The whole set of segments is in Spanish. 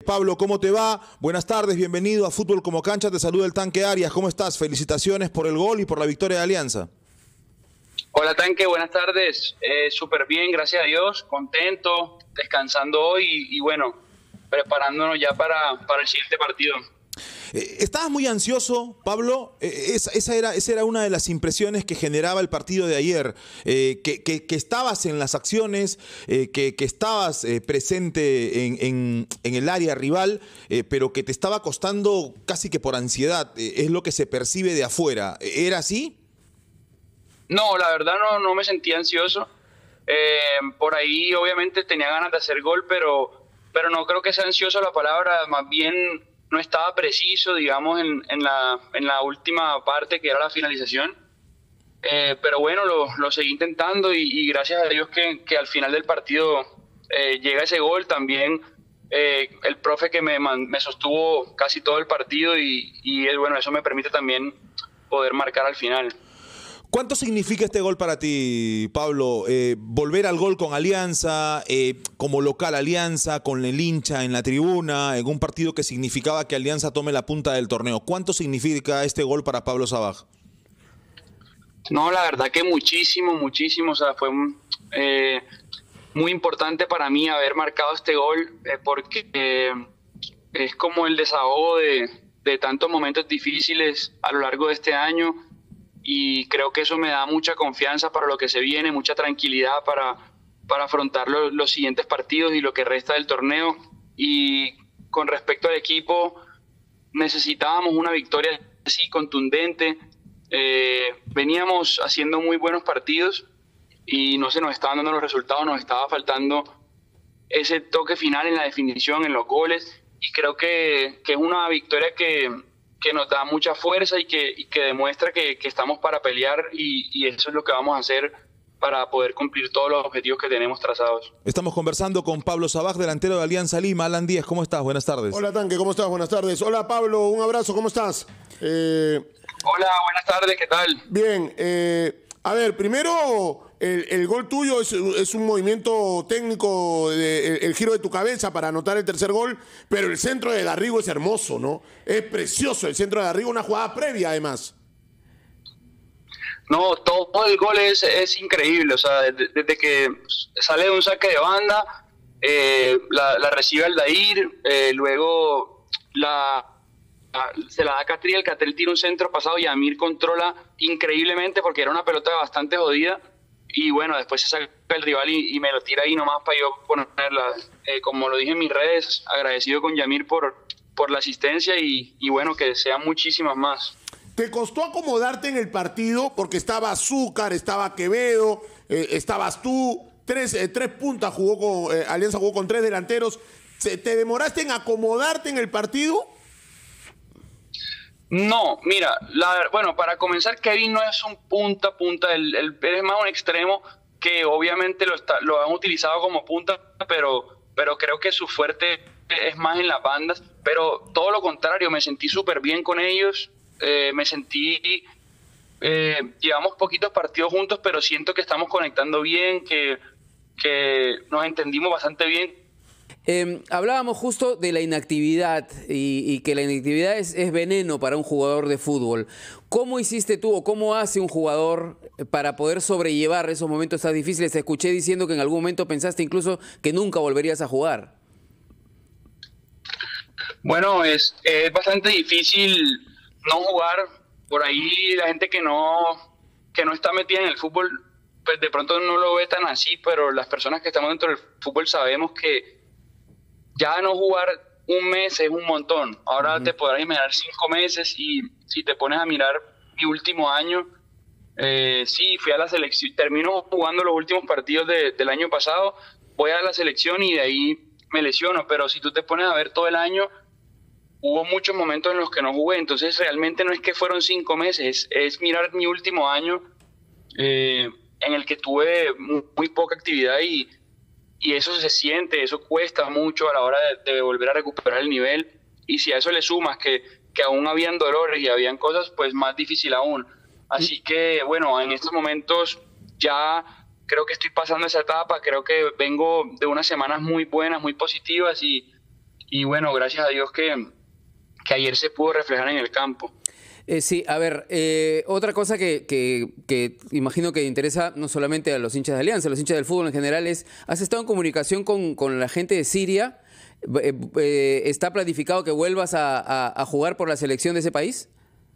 Pablo, ¿cómo te va? Buenas tardes, bienvenido a Fútbol como Cancha, te saluda el Tanque Arias, ¿cómo estás? Felicitaciones por el gol y por la victoria de Alianza. Hola Tanque, buenas tardes, súper bien, gracias a Dios, contento, descansando hoy y bueno, preparándonos ya para el siguiente partido. ¿Estabas muy ansioso, Pablo? Esa era una de las impresiones que generaba el partido de ayer, que estabas en las acciones, que estabas presente en el área rival, pero que te estaba costando casi que por ansiedad, es lo que se percibe de afuera. ¿Era así? No, la verdad no me sentía ansioso. Por ahí obviamente tenía ganas de hacer gol, pero no creo que sea ansioso la palabra, más bien no estaba preciso, digamos, en la última parte que era la finalización. Pero bueno, lo seguí intentando y gracias a Dios que al final del partido llega ese gol. También el profe que me sostuvo casi todo el partido y bueno, eso me permite también poder marcar al final. ¿Cuánto significa este gol para ti, Pablo? Volver al gol con Alianza, como local Alianza, con el hincha en la tribuna, en un partido que significaba que Alianza tome la punta del torneo. ¿Cuánto significa este gol para Pablo Sabaj? No, la verdad que muchísimo, o sea, fue muy importante para mí haber marcado este gol, porque es como el desahogo de tantos momentos difíciles a lo largo de este año. Y creo que eso me da mucha confianza para lo que se viene, mucha tranquilidad para afrontar los siguientes partidos y lo que resta del torneo. Y con respecto al equipo, necesitábamos una victoria así contundente. Veníamos haciendo muy buenos partidos y no se nos estaban dando los resultados, nos estaba faltando ese toque final en la definición, en los goles. Y creo que es una victoria que nos da mucha fuerza y que demuestra que estamos para pelear y eso es lo que vamos a hacer para poder cumplir todos los objetivos que tenemos trazados. Estamos conversando con Pablo Sabaj, delantero de Alianza Lima. Alan Díaz, ¿cómo estás? Buenas tardes. Hola Tanque, ¿cómo estás? Buenas tardes. Hola Pablo, un abrazo, ¿cómo estás? Hola, buenas tardes, ¿qué tal? Bien, a ver, primero el gol tuyo es un movimiento técnico, el giro de tu cabeza para anotar el tercer gol, pero el centro de Garrigo es hermoso, ¿no? Es precioso el centro de Garrigo, una jugada previa además. No, todo el gol es increíble, o sea, desde que sale de un saque de banda, la recibe Aldair, luego se la da a Catriel tira un centro pasado y Amir controla increíblemente porque era una pelota bastante jodida y bueno, después se saca el rival y me lo tira ahí nomás para yo ponerla. Como lo dije en mis redes, agradecido con Yamir por la asistencia y bueno, que sean muchísimas más. ¿Te costó acomodarte en el partido? Porque estaba Azúcar, estaba Quevedo, estabas tú, tres puntas Alianza jugó con 3 delanteros. ¿Te demoraste en acomodarte en el partido? No, mira, bueno, para comenzar, Kevin no es un punta, él es más un extremo que obviamente lo han utilizado como punta, pero creo que su fuerte es más en las bandas, pero todo lo contrario, me sentí súper bien con ellos, llevamos poquitos partidos juntos, pero siento que estamos conectando bien, que nos entendimos bastante bien. Hablábamos justo de la inactividad y que la inactividad es veneno para un jugador de fútbol. ¿Cómo hiciste tú o cómo hace un jugador para poder sobrellevar esos momentos tan difíciles? Te escuché diciendo que en algún momento pensaste incluso que nunca volverías a jugar. Bueno, es bastante difícil no jugar. Por ahí la gente que no está metida en el fútbol, pues de pronto no lo ve tan así, pero las personas que estamos dentro del fútbol sabemos que ya no jugar un mes es un montón. Ahora te podrás imaginar 5 meses y si te pones a mirar mi último año, sí, fui a la selección, termino jugando los últimos partidos del año pasado, voy a la selección y de ahí me lesiono, pero si tú te pones a ver todo el año, hubo muchos momentos en los que no jugué, entonces realmente no es que fueron 5 meses, es mirar mi último año en el que tuve muy poca actividad y eso se siente, eso cuesta mucho a la hora de volver a recuperar el nivel y si a eso le sumas que aún habían dolores y habían cosas, pues más difícil aún. Así que bueno, en estos momentos ya creo que estoy pasando esa etapa, creo que vengo de unas semanas muy buenas, muy positivas y y bueno, gracias a Dios que ayer se pudo reflejar en el campo. Sí, a ver, otra cosa que imagino que interesa no solamente a los hinchas de Alianza, a los hinchas del fútbol en general es, ¿has estado en comunicación con la gente de Siria? ¿Está planificado que vuelvas a jugar por la selección de ese país?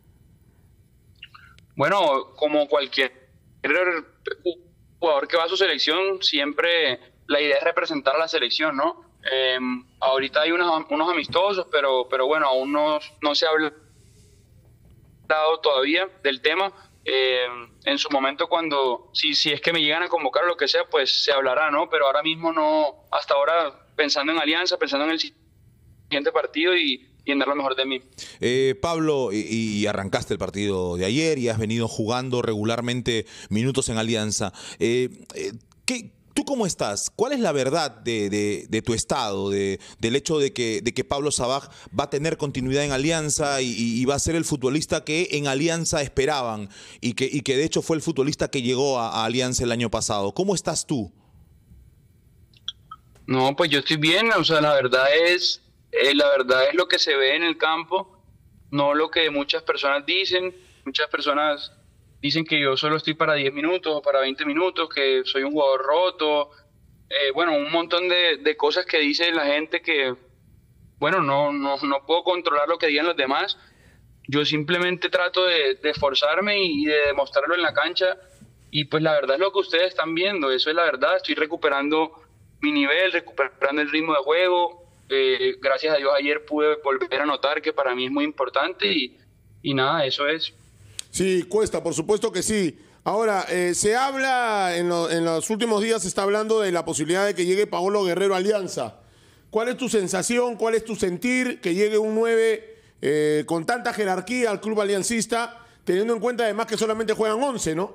Bueno, como cualquier jugador que va a su selección, siempre la idea es representar a la selección, ¿no? Ahorita hay unos amistosos, pero bueno, aún no se ha hablado todavía del tema. En su momento, si es que me llegan a convocar o lo que sea, pues se hablará, ¿no? Pero ahora mismo no, hasta ahora pensando en Alianza, pensando en el siguiente partido y en dar lo mejor de mí. Pablo, y arrancaste el partido de ayer y has venido jugando regularmente minutos en Alianza. ¿Tú cómo estás? ¿Cuál es la verdad de tu estado, del hecho de que Pablo Sabaj va a tener continuidad en Alianza y va a ser el futbolista que en Alianza esperaban y que de hecho fue el futbolista que llegó a Alianza el año pasado? ¿Cómo estás tú? No, pues yo estoy bien, o sea, la verdad es lo que se ve en el campo, no lo que muchas personas dicen. Muchas personas dicen que yo solo estoy para 10 minutos o para 20 minutos, que soy un jugador roto, bueno, un montón de cosas que dice la gente que, bueno, no puedo controlar lo que digan los demás. Yo simplemente trato de esforzarme y de demostrarlo en la cancha, y pues la verdad es lo que ustedes están viendo, eso es la verdad. Estoy recuperando mi nivel, recuperando el ritmo de juego. Gracias a Dios ayer pude volver a notar que para mí es muy importante y nada, eso es. Sí, cuesta, por supuesto que sí. Ahora, se habla, en los últimos días se está hablando de la posibilidad de que llegue Paolo Guerrero a Alianza. ¿Cuál es tu sensación, cuál es tu sentir que llegue un 9 con tanta jerarquía al club aliancista, teniendo en cuenta además que solamente juegan 11, ¿no?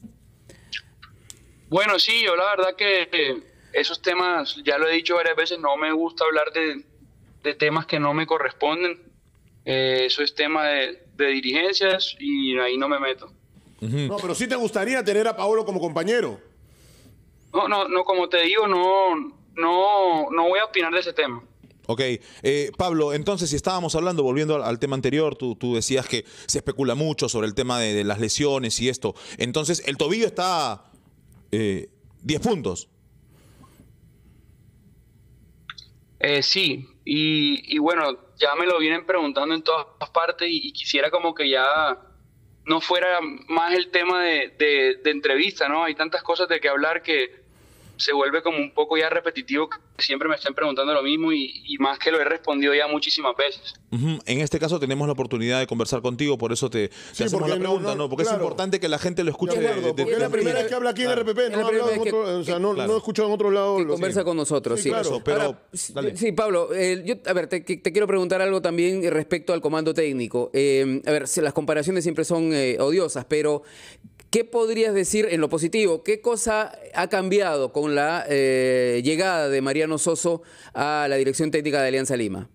Bueno, sí, yo la verdad que esos temas, ya lo he dicho varias veces, no me gusta hablar de temas que no me corresponden. Eso es tema de dirigencias y ahí no me meto. No, pero sí te gustaría tener a Paolo como compañero. No, como te digo, no voy a opinar de ese tema. Ok, Pablo, entonces si estábamos hablando, volviendo al tema anterior, tú decías que se especula mucho sobre el tema de las lesiones y esto. Entonces, el tobillo está 10 puntos. Sí, y bueno, ya me lo vienen preguntando en todas partes y quisiera como que ya no fuera más el tema de entrevista, ¿no? Hay tantas cosas de que hablar que se vuelve como un poco ya repetitivo, que siempre me estén preguntando lo mismo y más que lo he respondido ya muchísimas veces. En este caso tenemos la oportunidad de conversar contigo, por eso te hacemos la pregunta, ¿no? Porque claro, es importante que la gente lo escuche. Porque es la primera vez que habla aquí en RPP, no he escuchado en otro lado. Que conversa con nosotros, sí. Claro, pero, ahora, sí, Pablo, a ver, te quiero preguntar algo también respecto al comando técnico. A ver, las comparaciones siempre son odiosas, pero ¿qué podrías decir en lo positivo? ¿Qué cosa ha cambiado con la llegada de Mariano Soso a la dirección técnica de Alianza Lima?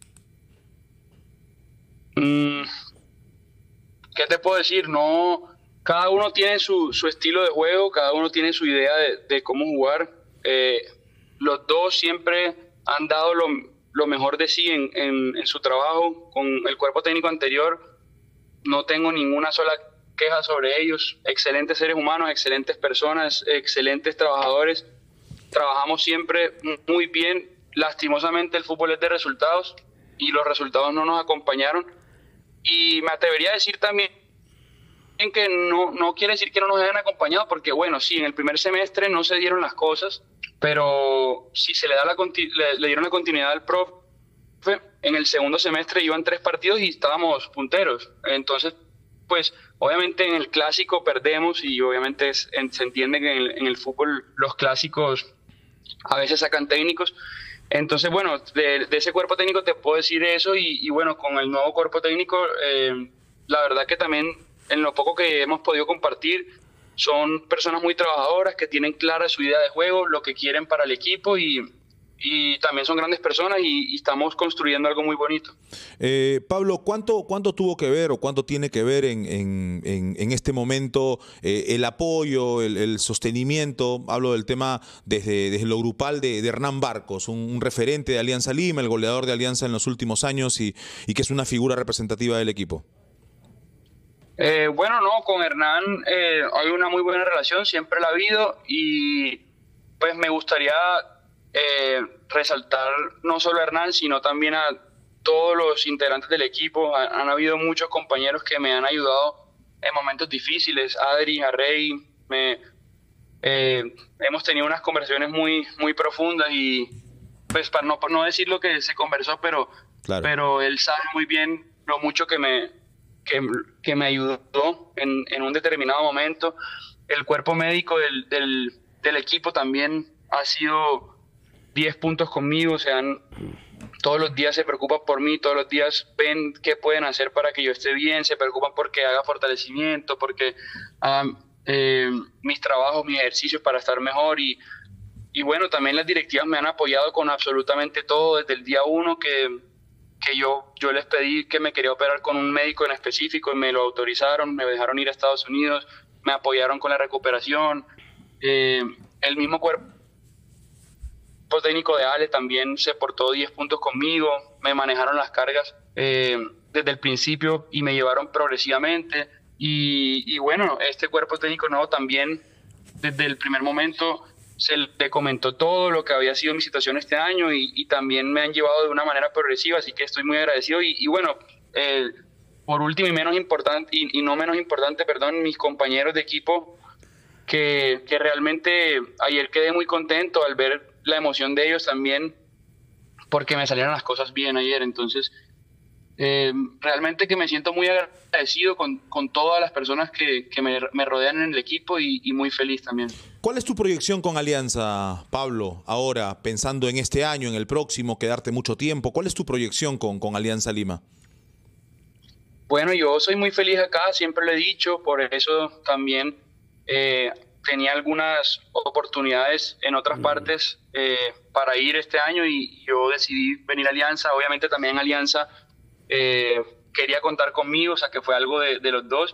¿Qué te puedo decir? No, cada uno tiene su estilo de juego, cada uno tiene su idea de cómo jugar. Los dos siempre han dado lo mejor de sí en su trabajo. Con el cuerpo técnico anterior no tengo ninguna sola queja sobre ellos. Excelentes seres humanos, excelentes personas, excelentes trabajadores. Trabajamos siempre muy bien. Lastimosamente el fútbol es de resultados y los resultados no nos acompañaron. Y me atrevería a decir también que no quiere decir que no nos hayan acompañado, porque bueno, sí, en el primer semestre no se dieron las cosas, pero si se le dieron la continuidad al profe, en el segundo semestre iban 3 partidos y estábamos punteros. Entonces, pues obviamente en el clásico perdemos y obviamente se entiende que en el fútbol los clásicos a veces sacan técnicos. Entonces, bueno, de ese cuerpo técnico te puedo decir eso y bueno, con el nuevo cuerpo técnico, la verdad que también en lo poco que hemos podido compartir, son personas muy trabajadoras que tienen clara su idea de juego, lo que quieren para el equipo y y también son grandes personas y estamos construyendo algo muy bonito. Pablo, ¿cuánto tuvo que ver o cuánto tiene que ver en este momento el apoyo, el sostenimiento? Hablo del tema desde lo grupal de Hernán Barcos, un referente de Alianza Lima, el goleador de Alianza en los últimos años y que es una figura representativa del equipo. Bueno, no, con Hernán hay una muy buena relación, siempre la ha habido, y pues me gustaría resaltar no solo a Hernán, sino también a todos los integrantes del equipo. Han habido muchos compañeros que me han ayudado en momentos difíciles. Adri, Arrey, hemos tenido unas conversaciones muy profundas y pues para no decir lo que se conversó, pero, claro, pero él sabe muy bien lo mucho que me ayudó en un determinado momento. El cuerpo médico del equipo también ha sido 10 puntos conmigo, o sea, todos los días se preocupan por mí, todos los días ven qué pueden hacer para que yo esté bien, se preocupan porque haga fortalecimiento, porque haga mis trabajos, mis ejercicios para estar mejor, y bueno, también las directivas me han apoyado con absolutamente todo desde el día 1 que yo les pedí que me quería operar con un médico en específico y me lo autorizaron, me dejaron ir a Estados Unidos, me apoyaron con la recuperación. El mismo cuerpo técnico de Ale también se portó 10 puntos conmigo, me manejaron las cargas desde el principio y me llevaron progresivamente. Y bueno, este cuerpo técnico nuevo también desde el primer momento se le comentó todo lo que había sido mi situación este año y también me han llevado de una manera progresiva, así que estoy muy agradecido. Y bueno, por último y menos importante, y no menos importante, perdón, mis compañeros de equipo, que realmente ayer quedé muy contento al ver la emoción de ellos también, porque me salieron las cosas bien ayer. Entonces, realmente que me siento muy agradecido con todas las personas que me rodean en el equipo y muy feliz también. ¿Cuál es tu proyección con Alianza, Pablo, ahora, pensando en este año, en el próximo, quedarte mucho tiempo? ¿Cuál es tu proyección con Alianza Lima? Bueno, yo soy muy feliz acá, siempre lo he dicho, por eso también tenía algunas oportunidades en otras partes para ir este año y yo decidí venir a Alianza. Obviamente también Alianza quería contar conmigo, o sea que fue algo de los dos.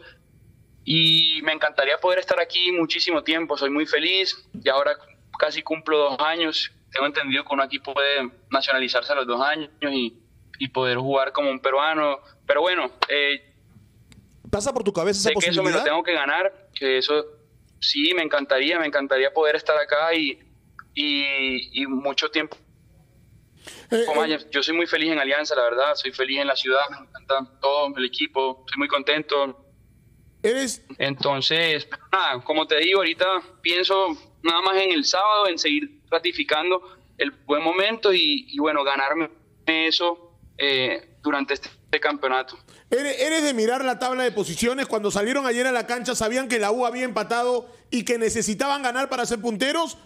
Y me encantaría poder estar aquí muchísimo tiempo, soy muy feliz y ahora casi cumplo 2 años. Tengo entendido que un equipo puede nacionalizarse a los 2 años y poder jugar como un peruano. Pero bueno, ¿pasa por tu cabeza esa posibilidad? Sé que eso me lo tengo que ganar, que eso sí, me encantaría poder estar acá y mucho tiempo. Yo soy muy feliz en Alianza, la verdad, soy feliz en la ciudad, me encanta todo el equipo, soy muy contento. Entonces, nada, como te digo, ahorita pienso nada más en el sábado, en seguir ratificando el buen momento y bueno, ganarme eso durante este campeonato. ¿Eres de mirar la tabla de posiciones? Cuando salieron ayer a la cancha, ¿sabían que la U había empatado y que necesitaban ganar para ser punteros?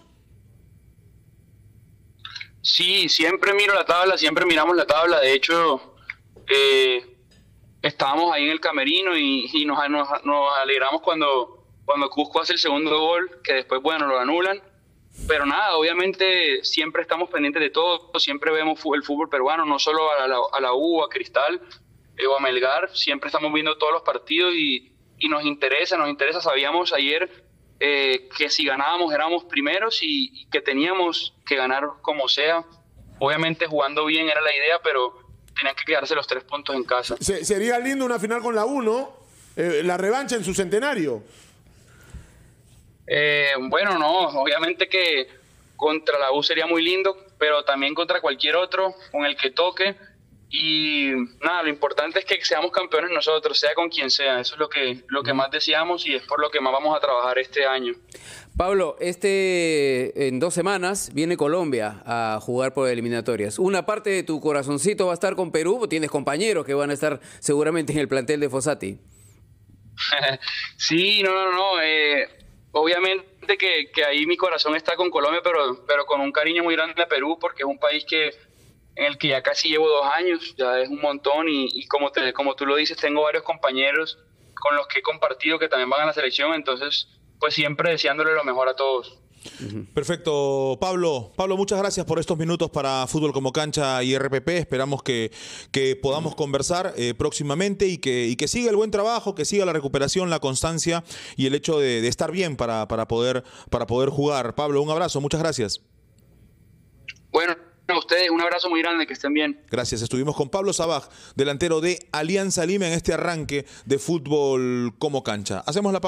Sí, siempre miro la tabla, siempre miramos la tabla. De hecho, estábamos ahí en el camerino y nos alegramos cuando Cusco hace el segundo gol, que después, bueno, lo anulan. Pero nada, obviamente siempre estamos pendientes de todo, siempre vemos el fútbol peruano, no solo a la U, a Cristal o a Melgar, siempre estamos viendo todos los partidos y nos interesa. Sabíamos ayer que si ganábamos éramos primeros y que teníamos que ganar como sea. Obviamente jugando bien era la idea, pero tenían que quedarse los 3 puntos en casa. Sería lindo una final con la U, ¿no? La revancha en su centenario. Bueno, no, obviamente que contra la U sería muy lindo, pero también contra cualquier otro con el que toque. Y nada, lo importante es que seamos campeones nosotros, sea con quien sea. Eso es lo que más deseamos y es por lo que más vamos a trabajar este año. Pablo, en 2 semanas viene Colombia a jugar por eliminatorias. Una parte de tu corazoncito va a estar con Perú, tienes compañeros que van a estar seguramente en el plantel de Fossati. Sí, no. Obviamente que ahí mi corazón está con Colombia, pero con un cariño muy grande a Perú, porque es un país en el que ya casi llevo 2 años, ya es un montón y como tú lo dices, tengo varios compañeros con los que he compartido que también van a la selección, entonces pues siempre deseándole lo mejor a todos. Perfecto, Pablo. Pablo, muchas gracias por estos minutos para Fútbol como Cancha y RPP. Esperamos que podamos conversar próximamente y que siga el buen trabajo, que siga la recuperación, la constancia y el hecho de estar bien para poder jugar. Pablo, un abrazo, muchas gracias. Bueno, a ustedes un abrazo muy grande, que estén bien. Gracias. Estuvimos con Pablo Sabaj, delantero de Alianza Lima, en este arranque de Fútbol como Cancha. Hacemos la